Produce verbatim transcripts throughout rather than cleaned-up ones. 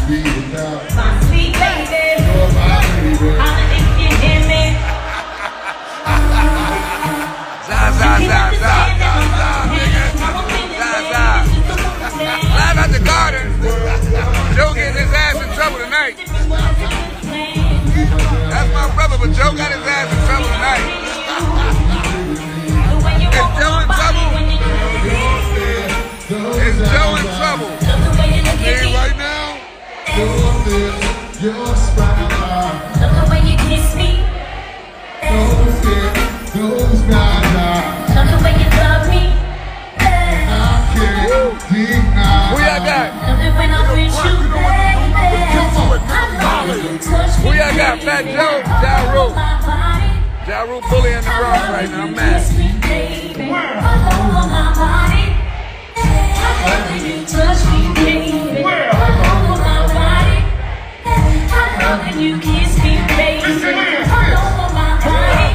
My sweet baby. Holla if you hear me. Zaza, Zaza, Zaza, Zaza. Live at the garden. Joe getting his ass in trouble tonight. That's my brother, but Joe got his ass in trouble tonight. Is Joe in trouble? Is Joe in trouble? Hey, right now? Your smile. Love the way you kiss me. Those those guys. Love the way you love me. I can't deny. Who y'all got? Love it when I'm with you, baby. I love when you touch me. Who y'all got? Fat Joe? Ja Rule. Ja Rule bully in the Bronx right now. I'm mad. You kiss me, baby. All over my body.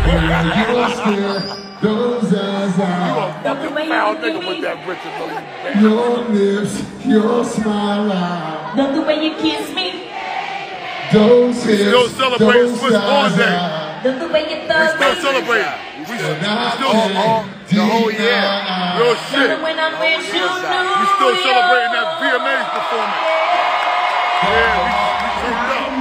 Those eyes are. You a fucking foul nigga with that Richard Lee. Your lips, your smile. Love the way you kiss me. Those hips, Still celebrating Swizz Born Day. Love the way you We thug still me. celebrating. We still, we still All, all, the whole year. real Love shit. it when I'm with you, We still celebrating that V M As performance. Yeah, we, we turned up.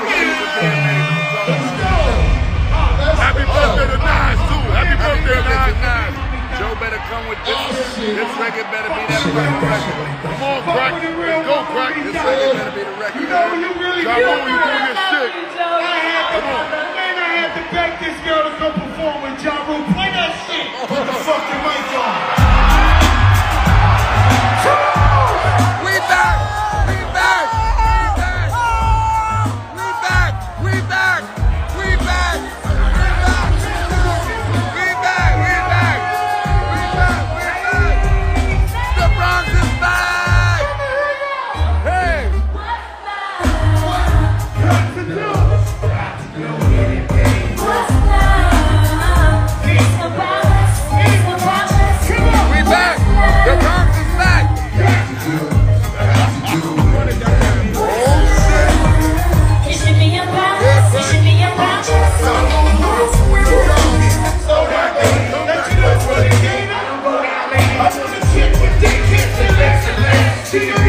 Happy birthday to Nas too. Happy birthday to Nas. Joe better come with this. This record better be that fucking record. Come on, Crack. Let's go, Crack. This record better be the record. Ja Rule, you doing your shit. Come on. Man, I had to beg this girl to come perform with Ja Rule. Play that shit. Put the fucking mic on. We back. We back. We back. We back. We back. We back. We back. We back. We back. We back. The Bronx is back. Hey. We back. The Bronx is back. It should be about us. It should be about us. Let you know what it is. I want to chick with dick hips and legs and legs. She